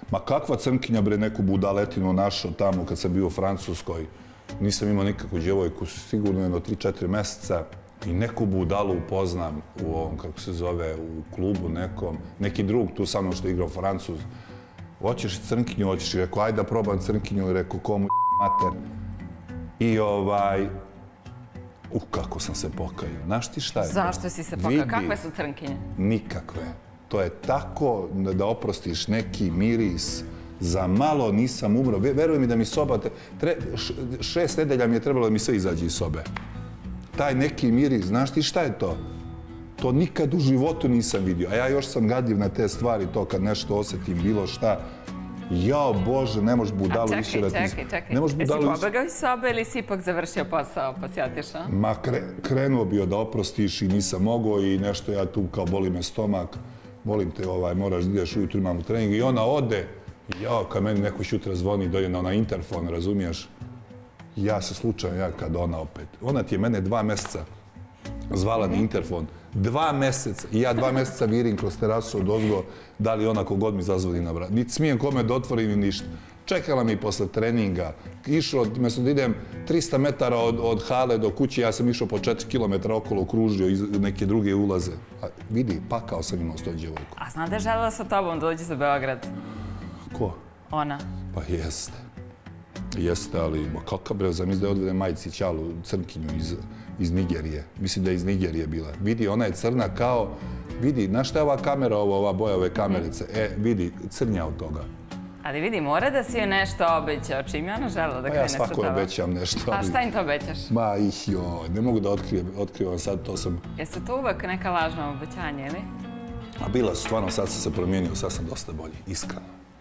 Ma kakva crnkinja, bre, neku budaletinu našao tamo kad sam bio u Francuskoj. Nisam imao nikakvu djevojku, sigurno jedno 3-4 mjeseca. I neku budalu upoznam u ovom, kako se zove, u klubu nekom. Neki drug tu sa mnom što je igrao Francuz. Hoćeš crnkinju, hoćeš. I rekao, ajde da probam crnkinju. I rekao, komu mater. I kako sam se pokajao. Znaš ti šta je? Zašto si se pokajao? Kakve su crnkinje? Nikakve. To je tako da oprostiš neki miris. Za malo nisam umro. Veruj mi da mi soba... 6 nedelja mi je trebalo da mi sve izađe iz sobe. Taj neki miris, znaš ti šta je to? To nikad u životu nisam vidio. A ja još sam gadljiv na te stvari, to kad nešto osjetim, bilo šta. Jao Bože, ne možeš budalu više da ti... Čekaj. Jesi pobegao iz sobe ili si ipak završio posao pa si otišao? Ma krenuo bio da oprostiš i nisam mogao i nešto ja tu kao boli me stomak. Molim te, moraš da ideš ujutru, imam trening i ona ode. Jao, kad meni neko jutra zvoni, dođe na onaj interfon, razumiješ? Ja se slučajno kad ona opet. Ona ti je mene 2 mjeseca zvala na interfon. 2 mjeseca. I ja 2 mjeseca virim kroz terasu od ozgo da li ona kogod mi zazvoni na vrat. Niti smijem kome da otvorim ni ništa. Čekala mi posle treninga. Išao, mjesto da idem 300 metara od hale do kuće, ja sam išao po 4 km okolo, kružio iz neke druge ulaze. Vidi, pakao sam imao s toj djevojkom. A znam da je želela sa tobom da dođe za Beograd? Ko? Ona. Pa jeste. Jeste, ali kakav bre, zamisli da je odvede majici Ćalu, crnkinju iz Nigerije. Mislim da je iz Nigerije bila. Vidi, ona je crna kao... Vidi, znaš šta je ova kamera, ova boja ove kamerice? Vidi, crnja od toga. Ali vidi, mora da si joj nešto obećao, čim je ona želela da krene sa tobom. Pa ja svako obećam nešto. A šta im to obećaš? Ma ne mogu da otkrivam sad, to sam... Jeste to uvek neka lažna obećanja, ili? A bila su, stvarno, sad sam se promijenio, sad sam dosta bolji, iskreno.